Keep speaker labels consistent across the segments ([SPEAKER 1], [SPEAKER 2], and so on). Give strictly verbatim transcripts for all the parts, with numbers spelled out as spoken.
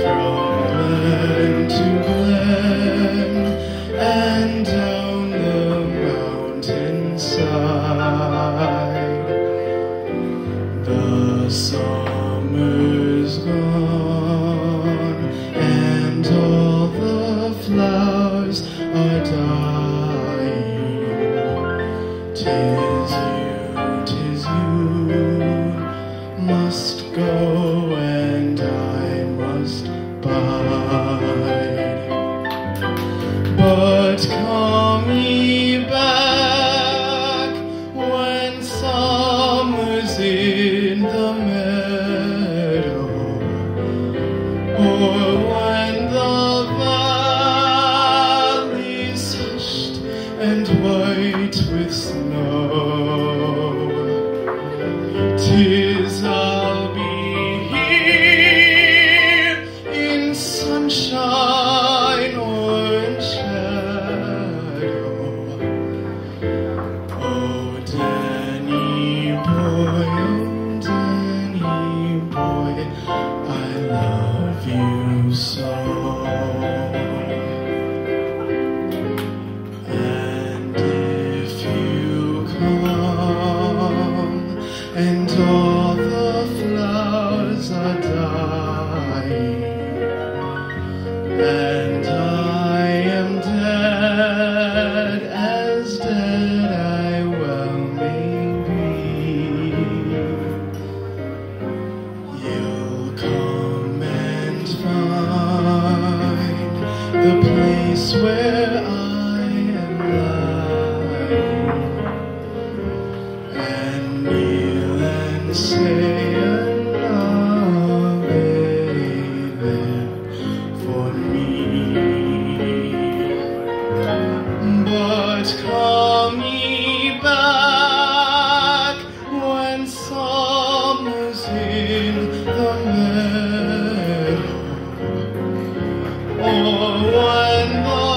[SPEAKER 1] from glen to glen and down the mountainside. The summer's gone and all the flowers are dying. 'Tis you, 'tis you must go and I must bide. But come ye back when summer's in the meadow, or when the valley's hushed and white with snow. 'Tis I'll be here in sunshine or in shadow. Oh, Danny boy, oh, Danny boy, I love you so. And if you come and all the flowers are dying, and I am dead, as dead I well may be, you'll come and find the place where I am lying, and kneel and say an Ave there for me. But come ye back when summer's in the meadow, or when the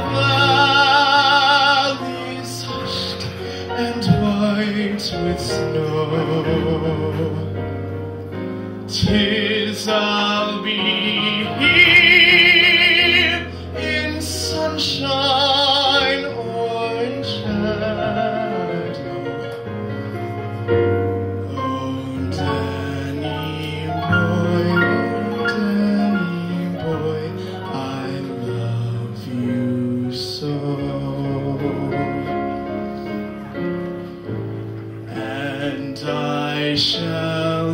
[SPEAKER 1] valley's hushed and white with snow. 'Tis I'll be here in sunshine or in shadow. Oh, Danny boy, oh, Danny boy, I love you so. And I shall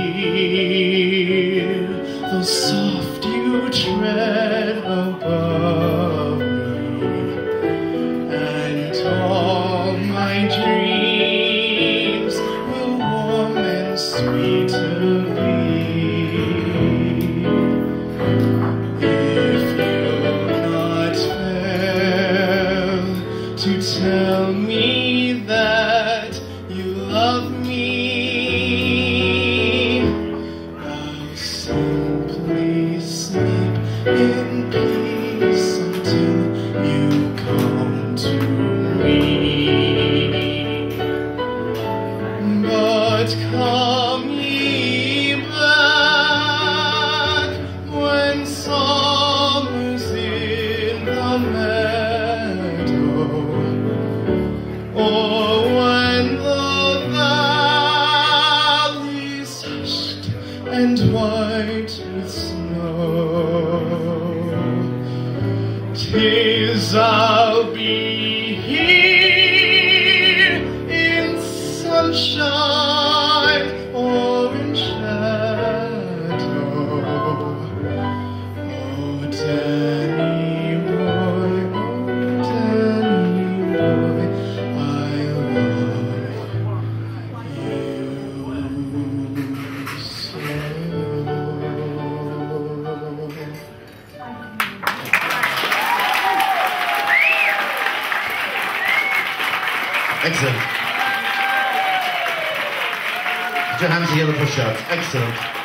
[SPEAKER 1] hear the soft you tread above me, and all my dreams will warm and sweeter be. If you'll not fail to tell me that you love me, I'll simply sleep in peace until you come to me. But come ye back when summer's in the meadow, or when the valley's hushed and white with snow. 'Tis I'll be here in sunshine or in shadow. Oh, Danny boy, oh, Danny boy, I love you so.
[SPEAKER 2] Excellent. Put your hands together for shots. Excellent.